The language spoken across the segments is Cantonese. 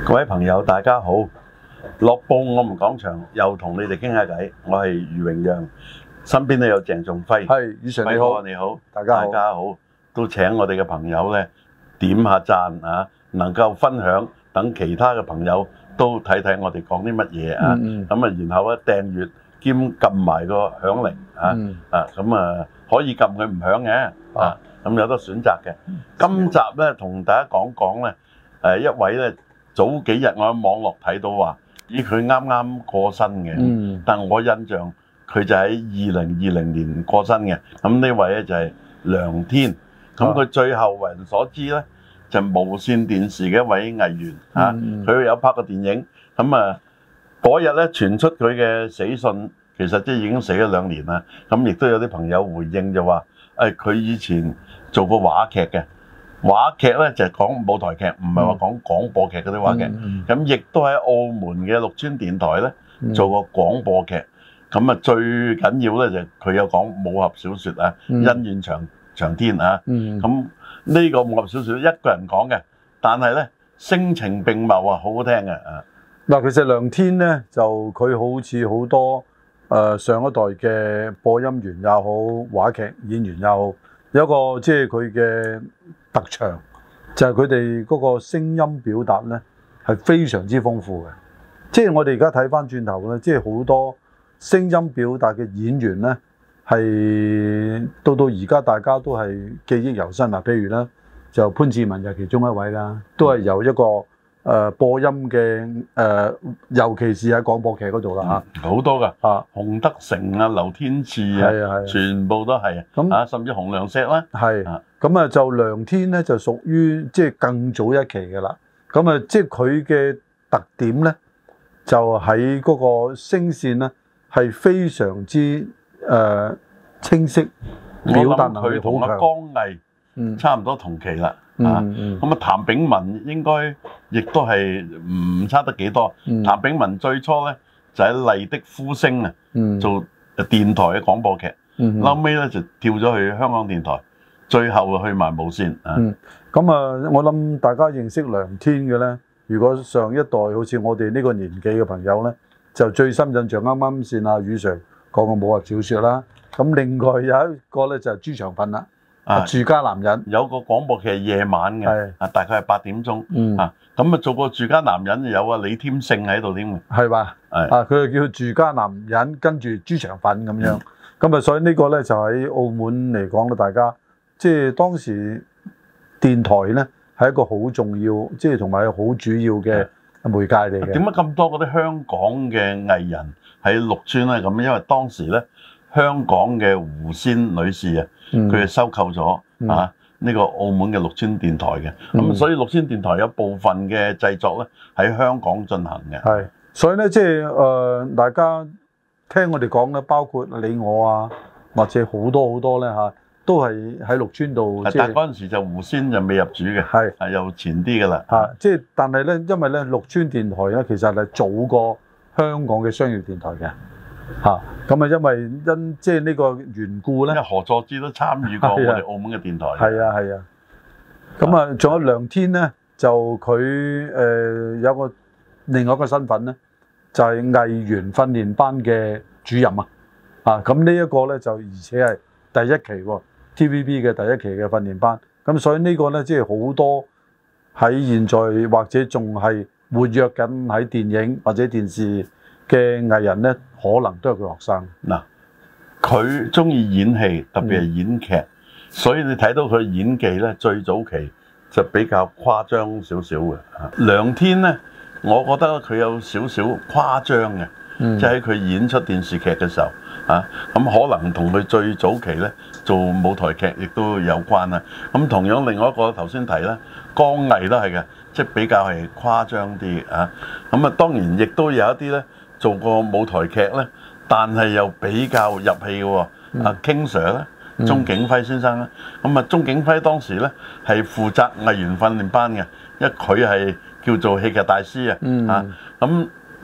各位朋友，大家好！樂報我們講場又同你哋傾下偈，我係余榮陽，身邊都有鄭仲輝。 係，宇常你好， 你好， 大家好， 大家好，都請我哋嘅朋友咧點下讚啊，能夠分享，等其他嘅朋友都睇睇我哋講啲乜嘢啊。咁啊，然後咧訂閱兼撳埋個響鈴咁啊可以撳佢唔響嘅啊，咁有得選擇嘅。今集咧同大家講講咧，一位咧。早幾日我喺網絡睇到話，咦佢啱啱過身嘅，但我印象佢就喺2020年過身嘅。咁呢位咧就係梁天，咁佢最後為人所知咧就無線電視嘅一位藝員嚇，佢有拍過電影。咁啊嗰日咧傳出佢嘅死訊，其實即係已經死咗2年啦。咁亦都有啲朋友回應就話，佢以前做過話劇嘅。話劇咧就係講舞台劇，唔係話講廣播劇嗰啲話劇。咁亦都喺澳門嘅綠邨電台咧做過廣播劇。咁啊最緊要咧就佢有講武俠小説啊，恩怨長天啊。咁呢個武俠小説一個人講嘅，但係咧聲情並茂啊，好好聽嘅啊。 嗱，其實梁天咧就佢好似好多上一代嘅播音員也好，話劇演員也好，有一個即係佢嘅特長就係佢哋嗰個聲音表達咧係非常之豐富嘅，即係我哋而家睇翻轉頭咧，即係好多聲音表達嘅演員咧係到而家大家都係記憶猶新啊。譬如咧就潘志文就其中一位啦，都係由一個播音嘅尤其是喺廣播劇嗰度啦嚇， 好多噶洪德成啊、劉天賜啊，全部都係咁甚至洪良石啦， 咁啊就梁天咧就屬於即係更早一期嘅啦。咁啊即係佢嘅特點咧就喺嗰個聲線咧係非常之清晰，表達能力好強。佢同阿江毅差唔多同期啦。咁啊，譚炳文應該亦都係唔差得幾多。譚炳文最初咧就喺麗的呼聲啊，做電台嘅廣播劇，後尾咧就跳咗去香港電台，最後去埋無線啊。咁啊，我諗大家認識梁天嘅咧，如果上一代好似我哋呢個年紀嘅朋友咧，就最深印象啱啱先阿宇 Sir 講嘅武俠小説啦。咁另外有一個咧就係朱長奮啦。住家男人有個廣播劇係夜晚嘅，大概係8點鐘。咁啊做過住家男人有啊李添勝喺度添嘅， 係嘛？佢就叫住家男人，跟住朱長奮咁樣。咁啊，所以呢個咧就喺澳門嚟講咧，大家即係當時電台咧係一個好重要，即係同埋好主要嘅媒介嚟嘅。 點解咁多嗰啲香港嘅藝人喺綠邨咧咁？因為當時咧香港嘅胡仙女士啊，佢係收購咗呢個澳門嘅綠邨電台嘅，咁所以綠邨電台有部分嘅製作咧喺香港進行嘅。 係，所以咧即係大家聽我哋講咧，包括你我啊，或者好多咧都係喺綠邨度。 但係嗰陣時就胡仙就未入主嘅，係又前啲㗎啦。 即係但係咧，因為咧綠邨電台咧其實係早過香港嘅商業電台嘅。咁啊，因為即係呢個緣故咧， 何佐芝都參與過我哋澳門嘅電台。 係啊。咁啊，仲有梁天咧，就佢有另外一個身份咧，就係藝員訓練班嘅主任啊。咁呢一個咧就而且係第一期喎 TVB 嘅第一期嘅訓練班。咁所以呢個咧即係好多喺現在或者仲係活躍緊喺電影或者電視嘅藝人咧，可能都係佢學生。 嗱，佢中意演戲，特別係演劇，所以你睇到佢演技咧，最早期就比較誇張少少嘅。梁天咧，我覺得佢有少少誇張嘅，即係喺佢演出電視劇嘅時候咁可能同佢最早期咧做舞台劇亦都有關啦。咁同樣另外一個頭先提咧，江毅都係嘅，即係比較係誇張啲啊。咁啊，當然亦都有一啲咧。做過舞台劇咧，但係又比較入戲嘅喎。King Sir 咧，鐘景輝先生咧，咁啊，鐘景輝當時咧係負責藝員訓練班嘅，因為佢係叫做戲劇大師咁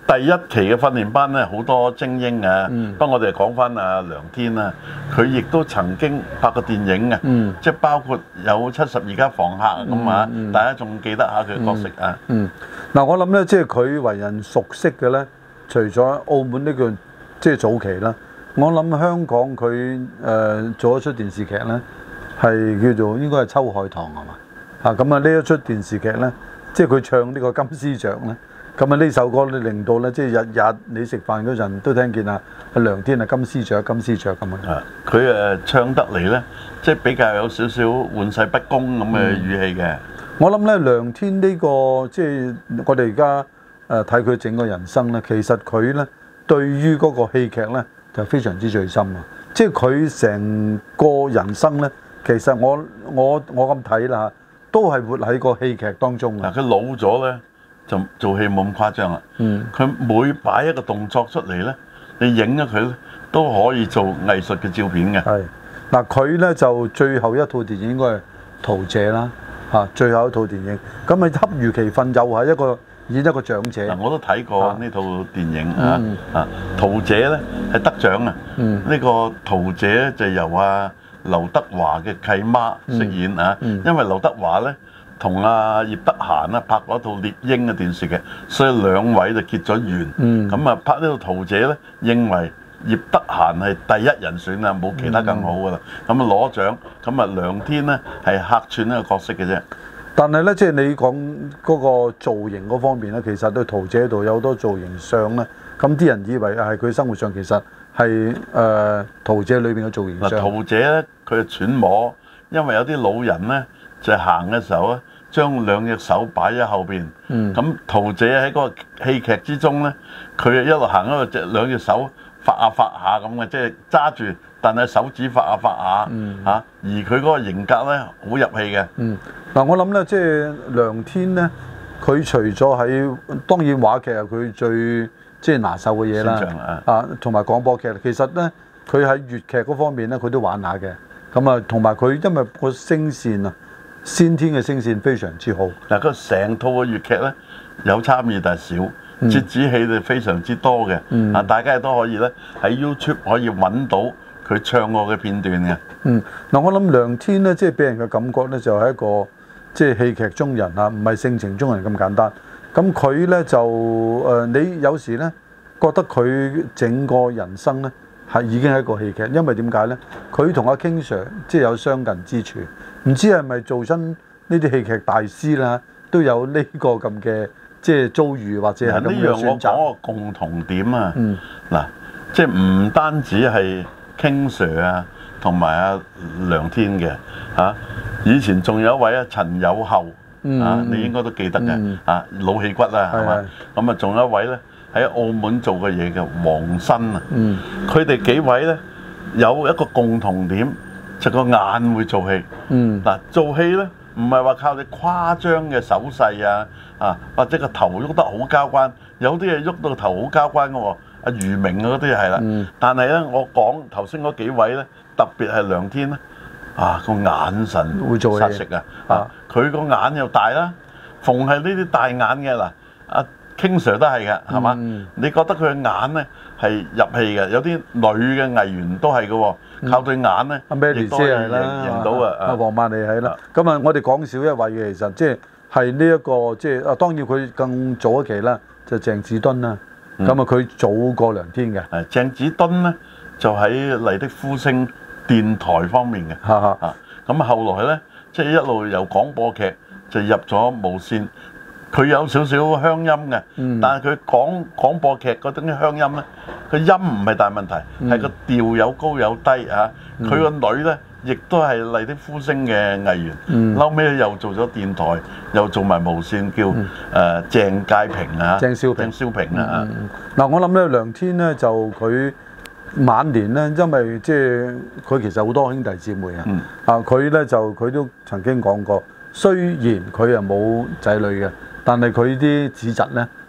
第一期嘅訓練班咧，好多精英嘅。不過我哋講翻阿梁天啦，佢亦都曾經拍過電影嘅，即係包括有72家房客咁啊，大家仲記得下佢嘅角色啊。 嗱，我諗咧，即係佢為人熟悉嘅咧，除咗澳門呢個即係早期啦，我諗香港佢做一出電視劇咧，係叫做應該係《秋海棠》係嘛？咁啊呢一出電視劇咧，即係佢唱呢個金絲雀咧。咁啊呢首歌咧令到咧，即係日日你食飯嗰陣都聽見阿梁天啊金絲雀金絲雀咁啊！ 佢唱得嚟咧，即係比較有少少玩世不恭咁嘅語氣嘅。 我諗咧梁天呢個即係我哋而家睇佢整個人生咧，其實佢咧對於嗰個戲劇咧就非常之醉心啊！即係佢成個人生咧，其實我咁睇啦，都係活喺個戲劇當中啊！ 佢老咗咧。就做戲冇咁誇張啦。佢每擺一個動作出嚟咧，你影咗佢咧都可以做藝術嘅照片嘅。 係嗱，佢咧就最後一套電影應該係《桃姐》啦，最後一套電影。咁啊，恰如其分又係演一個長者。 嗱，我都睇過呢套電影《桃姐》咧係得獎啊。呢個桃姐就由劉德華嘅契媽飾演啊。因為劉德華咧，同葉德嫻拍過一套獵鷹嘅電視劇，所以兩位就結咗緣。咁啊拍呢套桃姐咧，認為葉德嫻係第一人選啊，冇其他更好噶啦。咁啊攞獎，咁啊梁天咧係客串呢個角色嘅啫。 但係咧，即係你講嗰個造型嗰方面咧，其實對桃姐度有好多造型相咧。咁啲人以為係佢生活上，其實係桃姐裏邊嘅造型相。 桃姐咧，佢係揣摩，因為有啲老人咧就行嘅時候咧，將兩隻手擺喺後邊。咁桃姐喺嗰個戲劇之中咧，佢一路行一路兩隻手發下咁嘅，即係揸住，但係手指發下嚇。而佢嗰個型格咧，好入戲嘅。 嗱，我諗咧，即係梁天咧，佢除咗喺當然話劇係佢最即係拿手嘅嘢啦，同埋廣播劇，其實咧佢喺粵劇嗰方面咧，佢都玩下嘅。咁啊，同埋佢因為個聲線啊，先天嘅聲線非常之好。 嗱，佢成套嘅粵劇咧有參與，但係少，折子戲就非常之多嘅。大家亦都可以咧喺 YouTube 可以揾到佢唱過嘅片段嘅。 嗱，我諗梁天咧，即係俾人嘅感覺咧，就係一個即係戲劇中人啊，唔係性情中人咁簡單。咁佢咧就你有時咧覺得佢整個人生咧係已經係一個戲劇，因為點解咧？佢同阿 King Sir 即係有相近之處，唔知係咪做親呢啲戲劇大師啦，都有呢個咁嘅即係遭遇或者係咁嘅選擇。呢樣我講個共同點啊，嗱，即係唔單止係 King Sir 啊，同埋阿梁天嘅嚇。以前仲有一位陳友厚你應該都記得嘅老戲骨啦，係嘛？咁啊，仲有一位咧喺澳門做嘅嘢嘅黃新啊。佢哋幾位咧有一個共同點，就個眼會做戲。嗱，做戲咧唔係話靠你誇張嘅手勢或者個頭喐得好交關，有啲嘢喐到個頭好交關嘅喎。阿余明嗰啲係啦，但係咧我講頭先嗰幾位咧，特別係梁天咧。個眼神會做殺食佢個眼又大啦，逢係呢啲大眼嘅嗱，阿 King Sir 都係嘅，係嘛？你覺得佢嘅眼咧係入戲嘅，有啲女嘅藝員都係嘅喎，靠對眼咧亦都係贏到啊！ 黃曼梨係啦，咁啊，我哋講少一位嘅，其實即係呢一個即係當然佢更早一期啦，就鄭子敦啦，咁啊佢早過梁天嘅。 鄭子敦咧就喺麗的呼聲電台方面嘅，咁後來咧，即係一路由廣播劇就入咗無線，佢有少少鄉音嘅，但係佢講廣播劇嗰種鄉音咧，個音唔係大問題，係個調有高有低嚇。佢個女咧亦都係麗的呼聲嘅藝員，後尾又做咗電台，又做埋無線，叫鄭介平鄭少平啊。 嗱，我諗咧梁天咧就佢。晚年咧，因為即係佢其實好多兄弟姊妹佢咧就佢都曾經講過，雖然佢又冇仔女嘅，但係佢啲子侄咧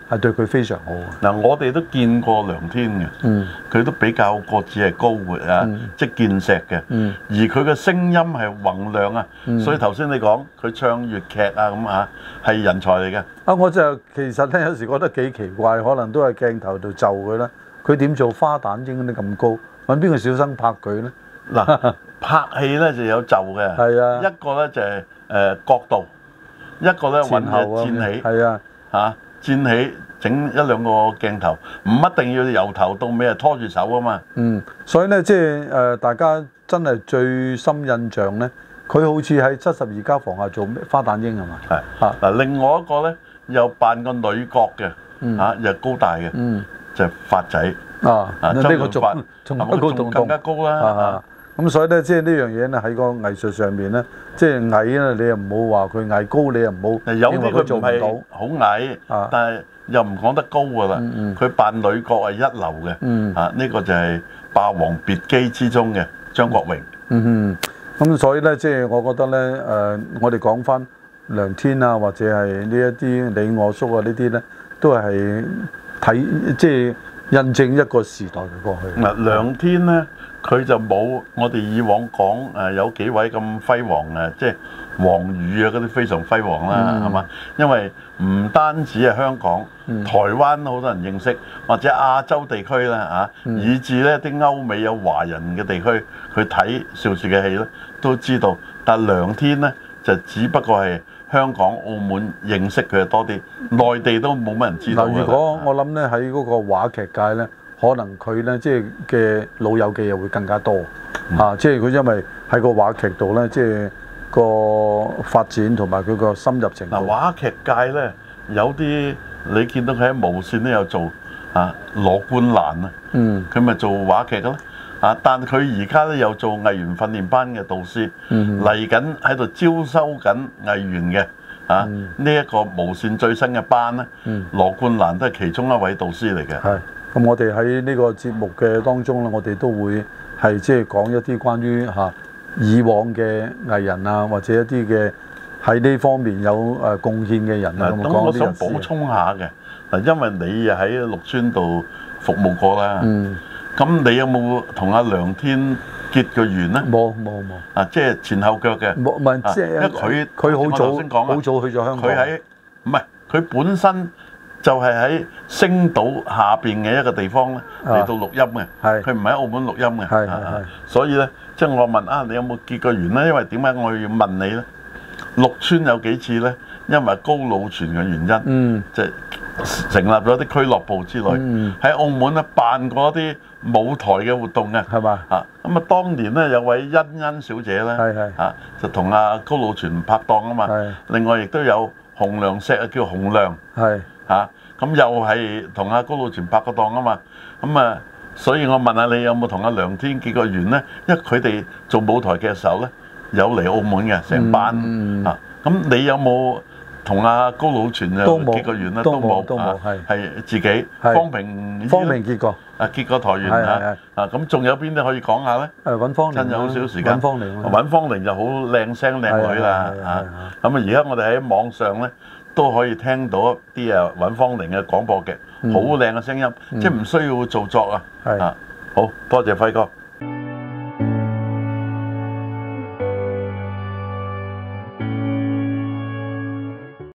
係對佢非常好。 嗱，我哋都見過梁天嘅，佢都比較個子係高嘅啊，即係健碩嘅，而佢嘅聲音係宏亮啊，所以頭先你講佢唱粵劇啊咁啊，係人才嚟嘅。 啊，我就其實咧有時覺得幾奇怪，可能都係鏡頭度就佢啦。佢點做花旦應該咁高？揾邊個小生拍佢咧？ 嗱，拍戲咧就有就嘅， 係啊， 一個咧就係角度，一個咧揾嘢戰起， 係啊嚇戰起整一兩個鏡頭，唔一定要由頭到尾係拖住手啊嘛。 所以咧即係大家真係最深印象咧，佢好似喺72家房下做花旦英係嘛？ 係嗱，另外一個咧又扮個女角嘅，嚇又高大嘅，就係發仔呢個仲更加高啦。 咁所以咧，即係呢樣嘢咧喺個藝術上面咧，即係矮咧，你又唔好話佢矮，高你又唔好認為佢做唔到。 好矮，但係又唔講得高㗎啦。佢扮女角係一流嘅。呢個就係《霸王別姬》之中嘅張國榮。 咁所以咧，即係我覺得咧，我哋講翻梁天啊，或者係呢一啲李我叔啊呢啲咧，都係睇即係印證一個時代嘅過去。 嗱，梁天咧。佢就冇我哋以往講有幾位咁輝煌嘅，即係黃宇啊嗰啲非常輝煌啦，係嘛？因為唔單止係香港，台灣好多人認識，或者亞洲地區啦以至咧啲歐美有華人嘅地區去睇邵氏嘅戲咧，都知道。但梁天咧就只不過係香港、澳門認識佢多啲，內地都冇乜人知道。 如果我諗咧喺嗰個話劇界咧。可能佢咧即係嘅老友記又會更加多即係佢因為喺個話劇度咧，即係個發展同埋佢個深入程度。 嗱，話劇界咧有啲你見到佢喺無線都有做羅冠蘭啊，佢咪做話劇咯但佢而家咧又做藝員訓練班嘅導師，嚟緊喺度招收緊藝員嘅呢一個無線最新嘅班咧，羅冠蘭都係其中一位導師嚟嘅。 咁我哋喺呢個節目嘅當中咧，我哋都會係即係講一啲關於以往嘅藝人啊，或者一啲嘅喺呢方面有貢獻嘅人啊。 咁我想補充下嘅嗱，因為你喺綠邨度服務過啦，咁你有冇同阿梁天結過緣咧？ 冇即係前後腳嘅。 冇，唔係即係因為佢好早去咗香港。 唔係佢本身。就係喺星島下邊嘅一個地方咧嚟到錄音嘅，佢唔喺澳門錄音嘅，所以咧即係我問你有冇結過緣咧？因為點解我要問你咧？綠邨有幾次咧？因為高魯泉嘅原因，就成立咗啲俱樂部之類，喺澳門咧辦過一啲舞台嘅活動嘅， 係嘛？ 咁當年咧有位欣欣小姐咧，就同阿高魯泉拍檔啊嘛，另外亦都有洪良石叫洪亮。咁又係同阿高魯泉拍過檔啊嘛，所以我問下你有冇同阿梁天結過緣咧？因為佢哋做舞台劇嘅時候咧，有嚟澳門嘅成班咁你有冇同阿高魯泉結過緣咧？都冇，係自己方平結過結過台緣咁仲有邊啲可以講下咧？ 尹芳玲， 趁有好少時間。尹芳玲就好靚聲靚女啦咁而家我哋喺網上咧。都可以聽到一啲尹芳玲嘅廣播劇，好靚嘅聲音，即係唔需要做作好多謝輝哥。